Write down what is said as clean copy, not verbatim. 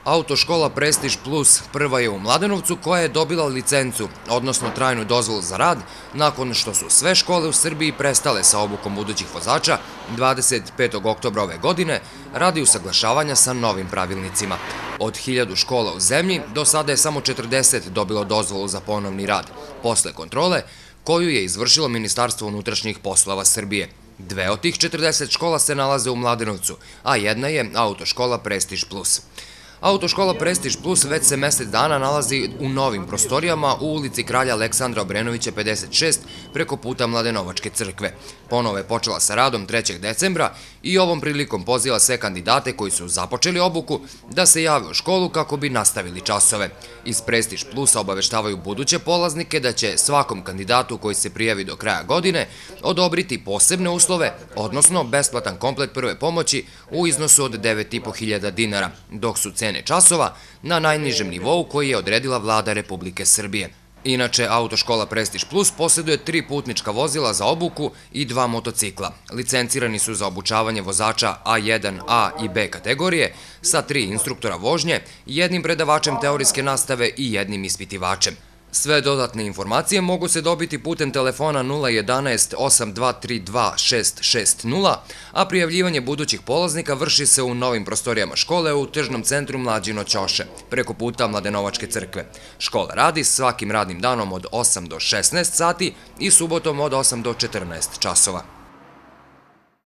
Autoškola Prestiž Plus prva je u Mladenovcu koja je dobila licencu, odnosno trajnu dozvolu za rad, nakon što su sve škole u Srbiji prestale sa obukom budućih vozača 25. oktobra ove godine radi usaglašavanja sa novim pravilnicima. Od 1000 škola u zemlji do sada je samo 40 dobilo dozvolu za ponovni rad, posle kontrole koju je izvršilo Ministarstvo unutrašnjih poslova Srbije. Dve od tih 40 škola se nalaze u Mladenovcu, a jedna je Autoškola Prestiž Plus. Autoškola Prestiž Plus već se mesec dana nalazi u novim prostorijama u ulici Kralja Aleksandra Obrenovića 56 preko puta Mladenovačke crkve. Ponovo je počela sa radom 3. decembra i ovom prilikom poziva sve kandidate koji su započeli obuku da se jave u školu kako bi nastavili časove. Iz Prestiž Plusa obaveštavaju buduće polaznike da će svakom kandidatu koji se prijavi do kraja godine odobriti posebne uslove, odnosno besplatan komplet prve pomoći u iznosu od 9.500 dinara, dok su cene časova na najnižem nivou koji je odredila Vlada Republike Srbije. Inače, Autoškola Prestiž Plus posjeduje 3 putnička vozila za obuku i 2 motocikla. Licencirani su za obučavanje vozača A1, A i B kategorije sa 3 instruktora vožnje, jednim predavačem teorijske nastave i jednim ispitivačem. Sve dodatne informacije mogu se dobiti putem telefona 011 8232 660, a prijavljivanje budućih polaznika vrši se u novim prostorijama škole u tržnom centru Mlađino Ćoše, preko puta Mladenovačke crkve. Škola radi svakim radnim danom od 8 do 16 sati i subotom od 8 do 14 časova.